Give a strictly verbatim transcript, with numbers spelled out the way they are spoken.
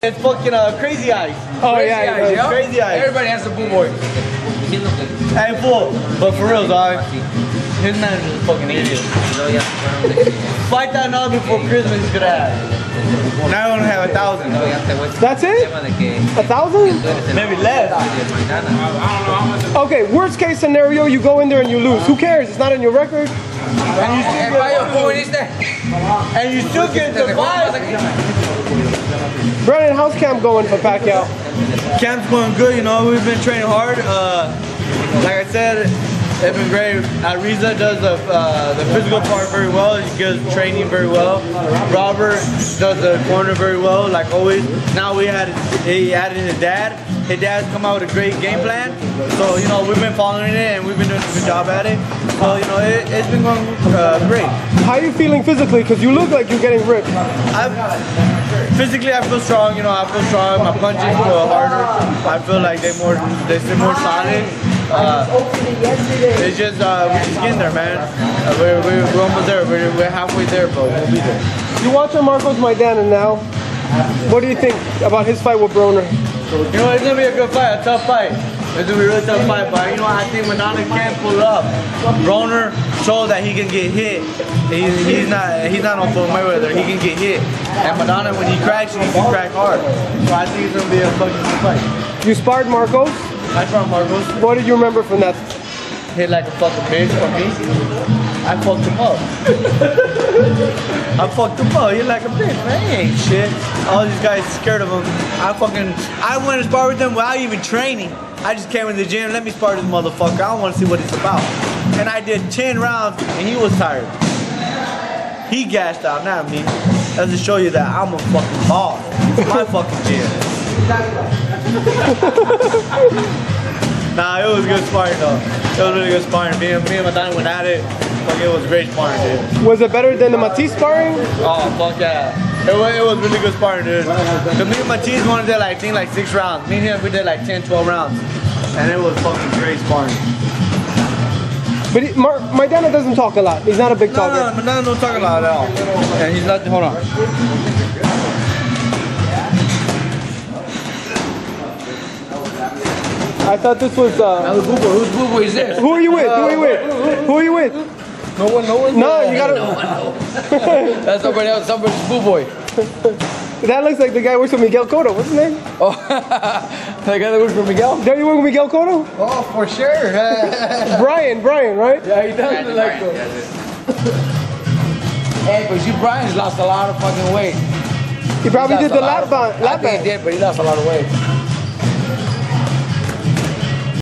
It's fucking uh, Crazy Eyes. Oh crazy yeah, eyes, yeah. Crazy Eyes. Everybody has a boo boy. Hey, fool. But for real, dog. His man is a fucking idiot. Fight that now before Christmas is gonna have. Now I only have a thousand. That's it? A thousand? Maybe less. Okay, worst case scenario, you go in there and you lose. Who cares? It's not in your record. And you still get, and you still get the fight. Brennan, how's camp going for Pacquiao? Camp's going good, you know, we've been training hard. Uh, like I said, it's been great. Ariza does the, uh, the physical part very well. He does training very well. Robert does the corner very well, like always. Now we had, he added his dad. His dad's come out with a great game plan. So, you know, we've been following it and we've been doing a good job at it. So, you know, it, it's been going uh, great. How are you feeling physically? Because you look like you're getting ripped. I've, physically, I feel strong. You know, I feel strong. My punches feel harder. I feel like they're more, they're more solid. Uh, it's just, uh, we're just getting there, man. Uh, we're, we're, we're almost there. We're, we're halfway there, but we'll be there. You watching Marcos Maidana now. What do you think about his fight with Broner? You know, it's gonna be a good fight, a tough fight. It's gonna be a really tough fight, but you know, I think Maidana can't pull it up. Broner showed that he can get hit. He, he's not, he's not on Floyd Mayweather. He can get hit. And Maidana, when he cracks, he can crack hard. So I think it's gonna be a fucking good fight. You sparred Marcos? I sparred Marcos. What did you remember from that? Hit like a fucking bitch for me. I fucked him up. I fucked him up. He like a bitch, man. He ain't shit. All these guys scared of him. I fucking, I went to spar with them without even training. I just came in the gym, let me spar this motherfucker. I don't want to see what it's about. And I did ten rounds and he was tired. He gassed out, not me. That's to show you that I'm a fucking boss. My fucking gym. Nah, it was good sparring though. It was really good sparring. Me and me and Maidana went at it. Like, it was great sparring, dude. Was it better than the Matisse sparring? Oh fuck yeah. It was, it was really good sparring, dude. Cause me and Matisse wanted to like, I think like six rounds. Me and him, we did like ten, twelve rounds. And it was fucking great sparring. But he, Mar Maidana doesn't talk a lot. He's not a big No, talker. no, Maidana don't talk a lot at all. And he's not, hold on. I thought this was, uh... Now, who's boo-boy? Who's boo-boy is this? Who are you with? Who are you with? Who are you with? No one, no one? No, you gotta... No one, no. That's somebody else, somebody's boo-boy. That looks like the guy who works with Miguel Cotto. What's his name? Oh, the guy that works for Miguel? Don't you work with Miguel Cotto? Oh, for sure. Brian, Brian, right? Yeah, he does look like him. Hey, but you, Brian's lost a lot of fucking weight. He probably He did the lost a lap lot of- band. Lap I think he band. did, but he lost a lot of weight.